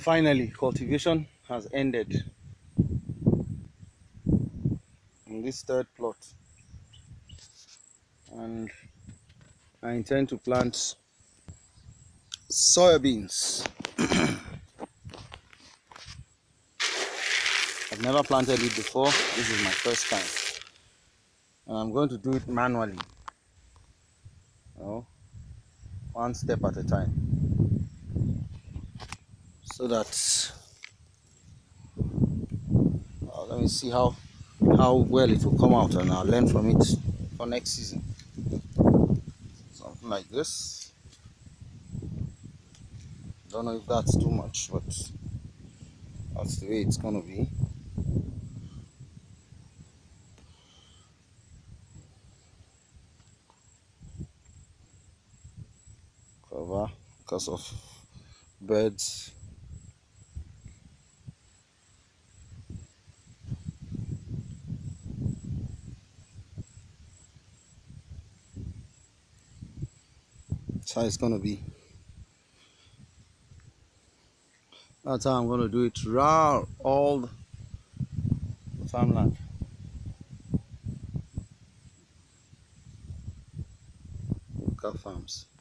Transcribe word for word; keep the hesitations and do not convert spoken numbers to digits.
Finally, cultivation has ended in this third plot, and I intend to plant soybeans. I've never planted it before. This is my first time, and I'm going to do it manually, you know, one step at a time, so that uh, let me see how how well it will come out, and I'll learn from it for next season. Something like this. Don't know if that's too much, but that's the way it's gonna be. Cover because of birds. That's how it's gonna be. That's how I'm gonna do it throughout all the farmland. Ukah farms.